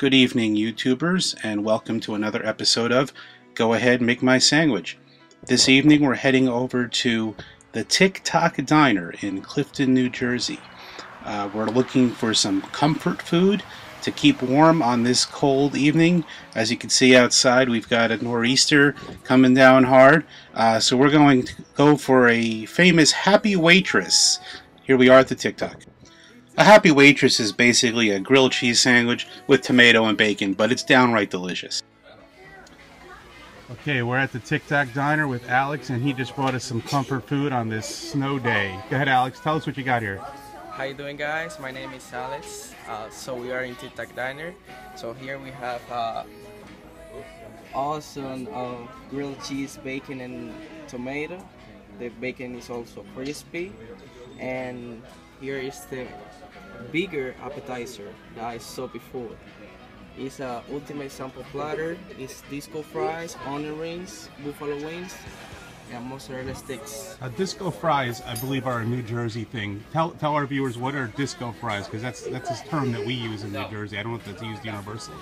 Good evening, YouTubers, and welcome to another episode of Go Ahead, Make My Sandwich. This evening we're heading over to the TikTok Diner in Clifton, New Jersey. We're looking for some comfort food to keep warm on this cold evening. As you can see outside, we've got a nor'easter coming down hard. So we're going to go for a famous Happy Waitress. Here we are at the TikTok. A Happy Waitress is basically a grilled cheese sandwich with tomato and bacon, but it's downright delicious. Okay, we're at the TikTok Diner with Alex, and he just brought us some comfort food on this snow day. Go ahead, Alex. Tell us what you got here. How you doing, guys? My name is Alex. So we are in TikTok Diner. So here we have awesome grilled cheese, bacon, and tomato. The bacon is also crispy, and here is the bigger appetizer that I saw before. It's a ultimate sample platter. It's disco fries, onion rings, buffalo wings, and mozzarella sticks. Disco fries, I believe, are a New Jersey thing. Tell our viewers, what are disco fries? Because that's a term that we use in New Jersey. I don't know if that's used universally.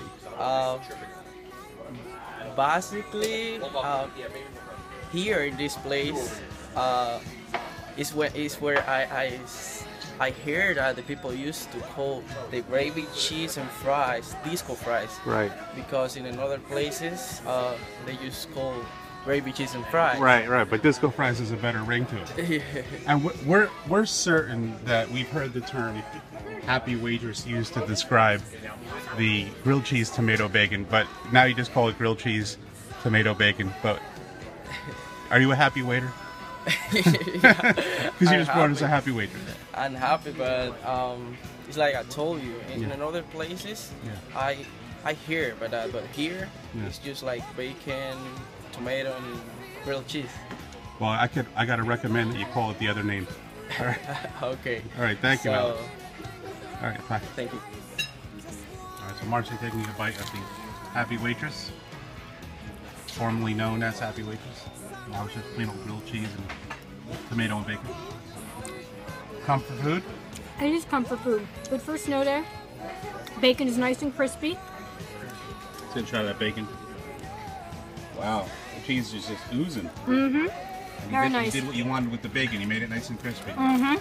Basically, here in this place is where I heard that the people used to call the gravy, cheese, and fries disco fries. Right. Because in other places they just call gravy, cheese, and fries. Right. But disco fries is a better ring to it. Yeah. And we're certain that we've heard the term Happy Waitress used to describe the grilled cheese, tomato, bacon. But now you just call it grilled cheese, tomato, bacon. But are you a happy waiter? Because you just brought us a Happy Waitress. I'm happy, but it's like I told you, in other places, I hear, but here it's just like bacon, tomato, and grilled cheese. Well, I gotta recommend that you call it the other name. All right. Okay. All right. Thank you, Alex. All right. Bye. Thank you. All right. So Marcy's taking a bite of the Happy Waitress, formerly known as Happy Waitress. Now it's just plain old grilled cheese and tomato and bacon. Comfort food? It is comfort food. Good for a snow day. Bacon is nice and crispy. Let's go try that bacon. Wow, the cheese is just oozing. Mm-hmm. Very nice. You did what you wanted with the bacon. You made it nice and crispy. Mm-hmm.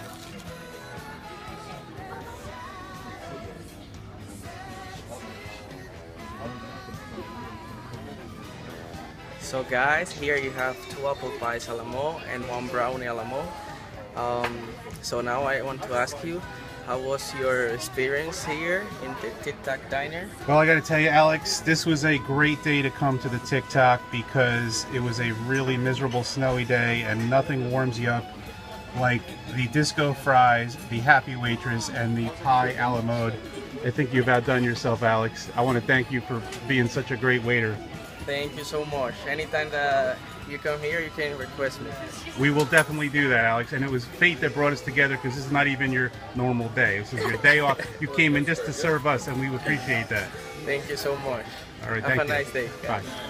So guys, here you have 2 apple pies a la mode and 1 brownie a la mode. So now I want to ask you, how was your experience here in the TikTok Diner? Well, I got to tell you, Alex, this was a great day to come to the TikTok because it was a really miserable snowy day and nothing warms you up like the disco fries, the Happy Waitress, and the pie a la mode. I think you've outdone yourself, Alex. I want to thank you for being such a great waiter. Thank you so much. Anytime that you come here, you can request me. We will definitely do that, Alex. And it was fate that brought us together because this is not even your normal day. This is your day off. You came in just to serve us, and we appreciate that. Thank you so much. All right, Have thank a you. nice day. Bye.